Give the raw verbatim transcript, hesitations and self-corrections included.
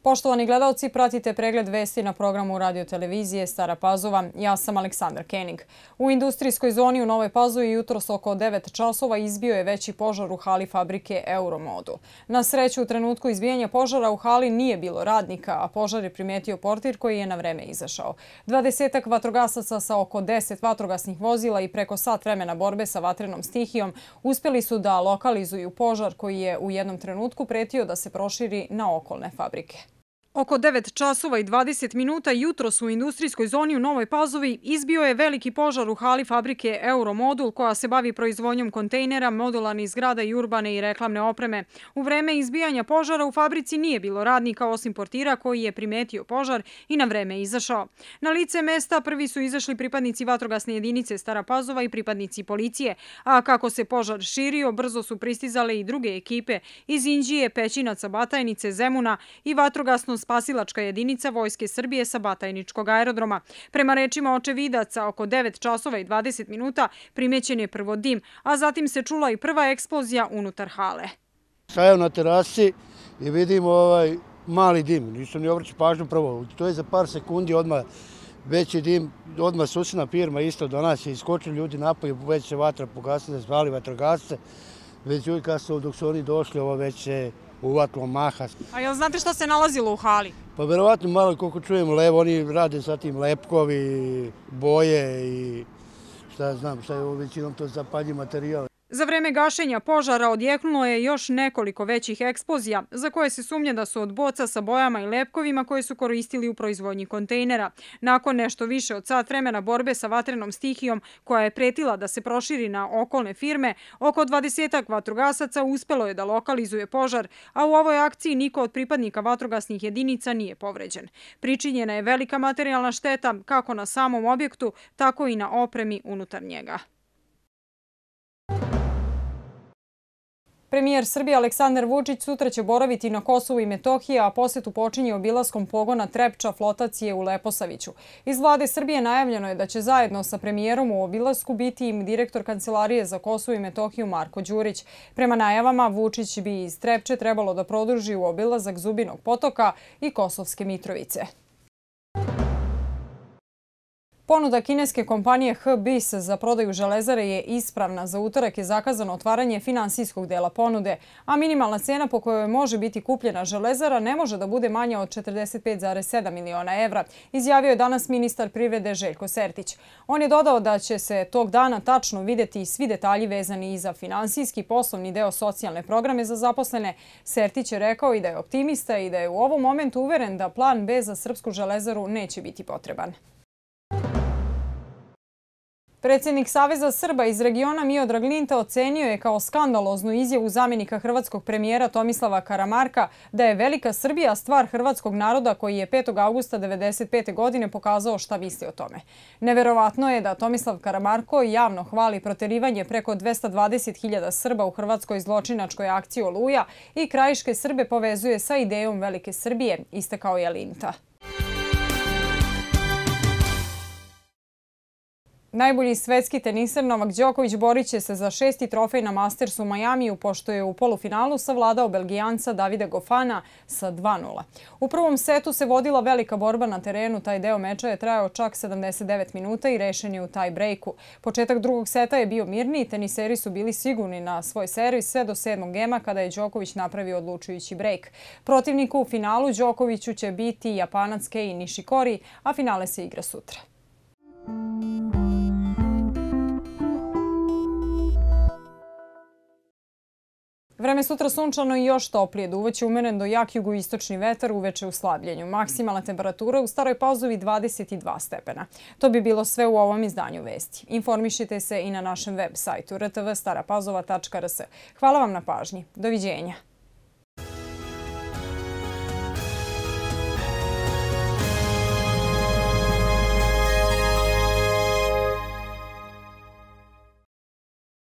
Poštovani gledalci, pratite pregled vesti na programu radio televizije Stara Pazova. Ja sam Aleksandar Kenig. U industrijskoj zoni u Novoj Pazovi jutros oko devet časova izbio je veći požar u hali fabrike Euromodul. Na sreću, u trenutku izbijanja požara u hali nije bilo radnika, a požar je primetio portir koji je na vreme izašao. Dvadesetak vatrogasaca sa oko deset vatrogasnih vozila i preko sat vremena borbe sa vatrenom stihijom uspjeli su da lokalizuju požar koji je u jednom trenutku pretio da se proširi na okolne fabrike. Oko devet časova i dvadeset minuta jutros u industrijskoj zoni u Novoj Pazovi izbio je veliki požar u hali fabrike Euromodul koja se bavi proizvodnjom kontejnera, modularnih zgrada i urbane i reklamne opreme. U vreme izbijanja požara u fabrici nije bilo radnika osim portira koji je primetio požar i na vreme izašao. Na lice mesta prvi su izašli pripadnici vatrogasne jedinice Stara Pazova i pripadnici policije, a kako se požar širio, brzo su pristizale i druge ekipe iz Inđije, Pećinaca, Batajnice, Zemuna i vatrogasno spasilačka jedinica Vojske Srbije sa Batajničkog aerodroma. Prema rečima očevidaca, oko devet časova i dvadeset minuta primećen je prvo dim, a zatim se čula i prva eksplozija unutar hale. Stajao na terasi i vidim ovaj mali dim. Nisam ni obraćao pažnju prvo. To je za par sekundi odmah veći dim, odmah susjedna firma isto do nas je iskočili ljudi napolje, već se vatra pogasila, zvali vatrogasce. Već uvijek dok su oni došli, ovo već se uvatilo maha. A jel znate šta se nalazilo u hali? Pa verovatno malo koliko čujem levo, oni rade sa tim lepkovi, boje i šta znam, šta je većinom to zapaljiv materijal. Za vreme gašenja požara odjeknulo je još nekoliko većih eksplozija za koje se sumnja da su od boca sa bojama i lepkovima koje su koristili u proizvodnji kontejnera. Nakon nešto više od sat vremena borbe sa vatrenom stihijom koja je pretila da se proširi na okolne firme, oko dvadesetak vatrogasaca uspelo je da lokalizuje požar, a u ovoj akciji niko od pripadnika vatrogasnih jedinica nije povređen. Pričinjena je velika materijalna šteta kako na samom objektu, tako i na opremi unutar njega. Premijer Srbije Aleksandar Vučić sutra će boraviti na Kosovu i Metohiji, a posetu počinje obilaskom pogona Trepča flotacije u Leposaviću. Iz vlade Srbije najavljeno je da će zajedno sa premijerom u obilasku biti i direktor Kancelarije za Kosovo i Metohiju Marko Đurić. Prema najavama, Vučić bi iz Trepče trebalo da produži u obilazak Zubinog Potoka i Kosovske Mitrovice. Ponuda kineske kompanije H B I S za prodaju Železare je ispravna. Za utorak je zakazano otvaranje finansijskog dela ponude, a minimalna cena po kojoj može biti kupljena Železara ne može da bude manja od četrdeset pet zarez sedam miliona evra, izjavio je danas ministar privrede Željko Sertić. On je dodao da će se tog dana tačno vidjeti i svi detalji vezani i za finansijski poslovni deo socijalne programe za zaposlene. Sertić je rekao i da je optimista i da je u ovom momentu uveren da plan B za srpsku Železaru neće biti potreban. Predsjednik Saveza Srba iz regiona Miodrag Linta ocenio je kao skandaloznu izjavu zamjenika hrvatskog premijera Tomislava Karamarka da je Velika Srbija stvar hrvatskog naroda koji je petog avgusta devedeset pete godine pokazao šta misli o tome. Neverovatno je da Tomislav Karamarko javno hvali proterivanje preko dvesta dvadeset hiljada Srba u hrvatskoj zločinačkoj akciji Oluja i krajiške Srbe povezuje sa idejom Velike Srbije, istakao je Linta. Najbolji svetski teniser Novak Đoković borit će se za šesti trofej na Mastersu u Majamiju, pošto je u polufinalu savladao Belgijanca Davida Gofana sa dva nula. U prvom setu se vodila velika borba na terenu, taj deo meča je trajao čak sedamdeset devet minuta i rešen je u taj brejku. Početak drugog seta je bio mirniji, teniseri su bili sigurni na svoj servis sve do sedmog gema kada je Đoković napravio odlučujući brejk. Protivniku u finalu Đokoviću će biti Japanac Kei Nishikori, a finale se igra sutra. Vreme sutra sunčano i još toplije. Duvaće umeren do jak jugoistočni vetar, uveče u slabljenju. Maksimalna temperatura u Staroj Pazovi dvadeset dva stepena. To bi bilo sve u ovom izdanju vesti. Informišite se i na našem web sajtu r t v stara pazova tačka r s. Hvala vam na pažnji. Doviđenja.